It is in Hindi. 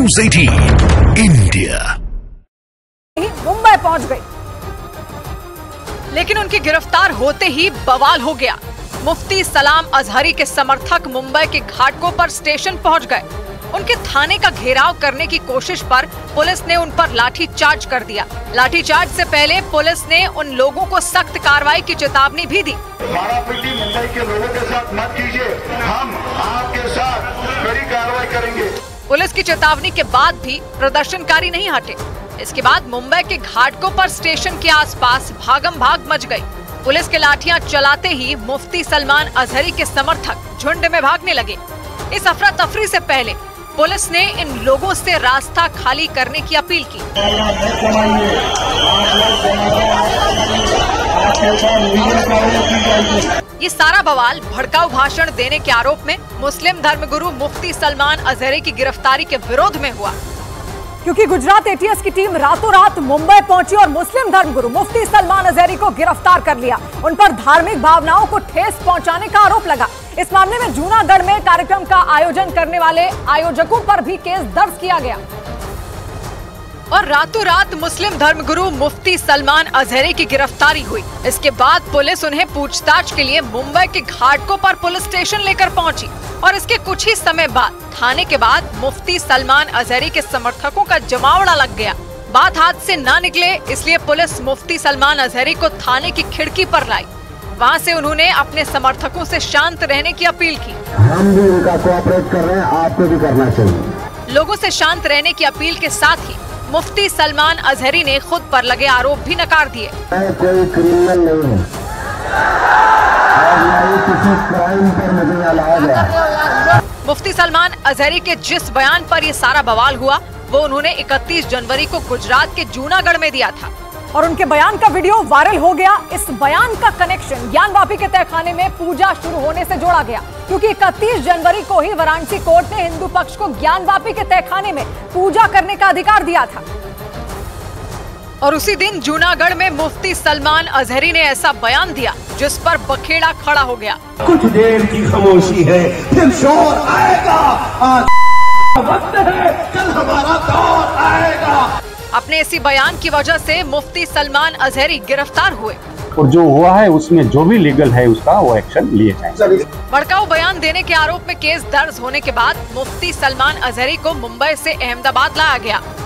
News 18 इंडिया मुंबई पहुंच गई, लेकिन उनकी गिरफ्तार होते ही बवाल हो गया। मुफ्ती सलाम अजहरी के समर्थक मुंबई के घाटकों पर स्टेशन पहुंच गए। उनके थाने का घेराव करने की कोशिश पर पुलिस ने उन पर लाठीचार्ज कर दिया। लाठीचार्ज से पहले पुलिस ने उन लोगों को सख्त कार्रवाई की चेतावनी भी दी। मारापीटी मुंबई के लोगों के साथ मत कीजिए, हम आपके साथ कड़ी कार्रवाई करेंगे। पुलिस की चेतावनी के बाद भी प्रदर्शनकारी नहीं हटे। इसके बाद मुंबई के घाटकों पर स्टेशन के आसपास भागम भाग मच गई। पुलिस के लाठियां चलाते ही मुफ्ती सलमान अजहरी के समर्थक झुंड में भागने लगे। इस अफरा तफरी से पहले पुलिस ने इन लोगों से रास्ता खाली करने की अपील की। ये सारा बवाल भड़काऊ भाषण देने के आरोप में मुस्लिम धर्मगुरु मुफ्ती सलमान अजहरी की गिरफ्तारी के विरोध में हुआ, क्योंकि गुजरात एटीएस की टीम रातों रात मुंबई पहुंची और मुस्लिम धर्मगुरु मुफ्ती सलमान अजहरी को गिरफ्तार कर लिया। उन पर धार्मिक भावनाओं को ठेस पहुंचाने का आरोप लगा। इस मामले में जूनागढ़ में कार्यक्रम का आयोजन करने वाले आयोजकों पर भी केस दर्ज किया गया और रातों रात मुस्लिम धर्मगुरु मुफ्ती सलमान अजहरी की गिरफ्तारी हुई। इसके बाद पुलिस उन्हें पूछताछ के लिए मुंबई के घाटकों पर पुलिस स्टेशन लेकर पहुंची और इसके कुछ ही समय बाद थाने के बाद मुफ्ती सलमान अजहरी के समर्थकों का जमावड़ा लग गया। बात हाथ से ना निकले इसलिए पुलिस मुफ्ती सलमान अजहरी को थाने की खिड़की पर लाई। वहां से उन्होंने अपने समर्थकों से शांत रहने की अपील की। हम भी उनका कोऑपरेट कर रहे हैं, आपको भी करना चाहिए। लोगों से शांत रहने की अपील के साथ ही मुफ्ती सलमान अजहरी ने खुद पर लगे आरोप भी नकार दिए। मैं कोई क्रिमिनल नहीं हूँ, किसी क्राइम पर मुझे लाया गया। मुफ्ती सलमान अजहरी के जिस बयान पर ये सारा बवाल हुआ वो उन्होंने 31 जनवरी को गुजरात के जूनागढ़ में दिया था और उनके बयान का वीडियो वायरल हो गया। इस बयान का कनेक्शन ज्ञानवापी के तहखाने में पूजा शुरू होने से जोड़ा गया, क्योंकि 31 जनवरी को ही वाराणसी कोर्ट ने हिंदू पक्ष को ज्ञानवापी के तहखाने में पूजा करने का अधिकार दिया था और उसी दिन जूनागढ़ में मुफ्ती सलमान अजहरी ने ऐसा बयान दिया जिस पर बखेड़ा खड़ा हो गया। कुछ देर की खामोशी है, फिर शोर आएगा। आज वक्त है, कल हमारा दौर आएगा। अपने इसी बयान की वजह से मुफ्ती सलमान अजहरी गिरफ्तार हुए और जो हुआ है उसमें जो भी लीगल है उसका वो एक्शन लिए जाए। भड़काऊ बयान देने के आरोप में केस दर्ज होने के बाद मुफ्ती सलमान अजहरी को मुंबई से अहमदाबाद लाया गया।